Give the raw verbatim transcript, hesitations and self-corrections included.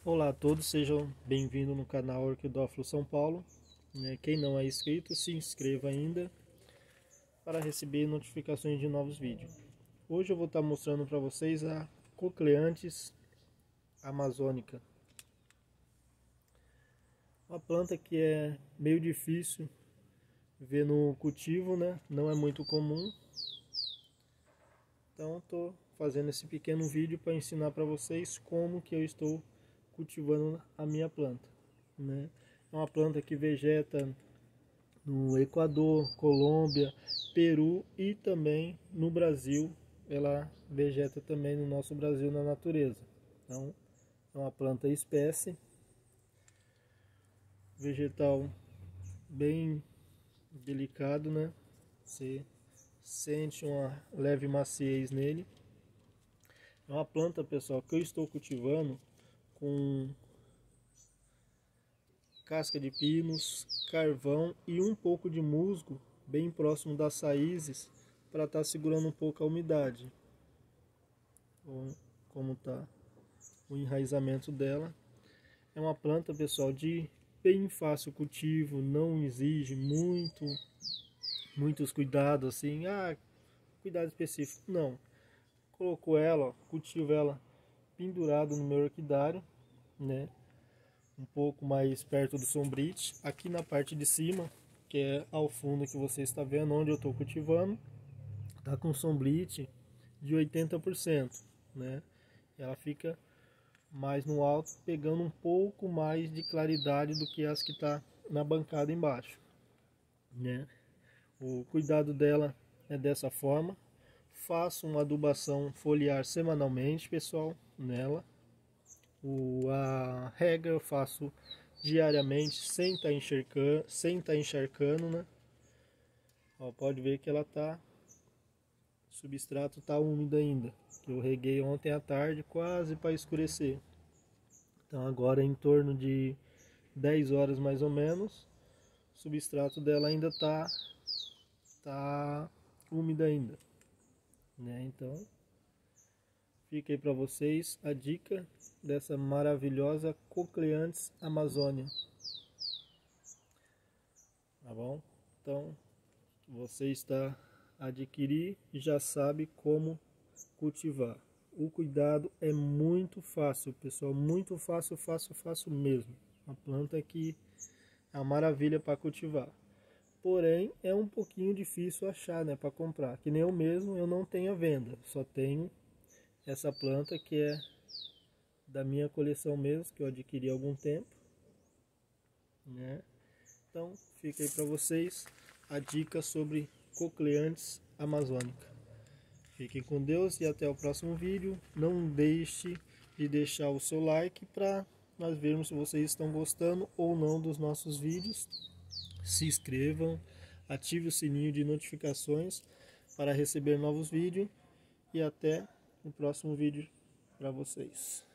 Olá a todos, sejam bem-vindos no canal Orquidófilo São Paulo. Quem não é inscrito, se inscreva ainda para receber notificações de novos vídeos. Hoje eu vou estar mostrando para vocês a Cochleanthus amazônica. Uma planta que é meio difícil ver no cultivo, né? Não é muito comum. Então estou fazendo esse pequeno vídeo para ensinar para vocês como que eu estou cultivando a minha planta, né? É uma planta que vegeta no Equador, Colômbia, Peru e também no Brasil. Ela vegeta também no nosso Brasil na natureza. Então é uma planta espécie, vegetal bem delicado, né? Você sente uma leve maciez nele. É uma planta, pessoal, que eu estou cultivando com casca de pinos, carvão e um pouco de musgo bem próximo das raízes para estar tá segurando um pouco a umidade. Como está o enraizamento dela. É uma planta, pessoal, de bem fácil cultivo, não exige muito muitos cuidados assim, ah, cuidado específico, não. Coloco ela, ó, cultivo ela pendurado no meu orquidário, né? Um pouco mais perto do sombrite, aqui na parte de cima, que é ao fundo que você está vendo, onde eu estou cultivando, tá com sombrite de oitenta por cento, né? Ela fica mais no alto, pegando um pouco mais de claridade do que as que está na bancada embaixo, né? O cuidado dela é dessa forma. Faço uma adubação foliar semanalmente, pessoal, nela. O, a rega eu faço diariamente, sem estar tá encharcando, sem tá encharcando, né? Ó, pode ver que ela tá, o substrato tá úmido ainda. Eu reguei ontem à tarde, quase para escurecer. Então agora em torno de dez horas mais ou menos, o substrato dela ainda tá, tá úmido ainda, né? Então fica aí para vocês a dica dessa maravilhosa Cochleanthus amazônica. Tá bom? Então, você está a adquirir e já sabe como cultivar. O cuidado é muito fácil, pessoal, muito fácil, fácil, fácil mesmo. Uma planta que é uma maravilha para cultivar. Porém, é um pouquinho difícil achar, né, para comprar. Que nem eu mesmo, eu não tenho à venda, só tenho essa planta que é da minha coleção mesmo, que eu adquiri há algum tempo, né? Então fica aí para vocês a dica sobre Cochleanthus amazônica. Fiquem com Deus e até o próximo vídeo. Não deixe de deixar o seu like para nós vermos se vocês estão gostando ou não dos nossos vídeos. Se inscrevam, ative o sininho de notificações para receber novos vídeos e até o próximo vídeo para vocês.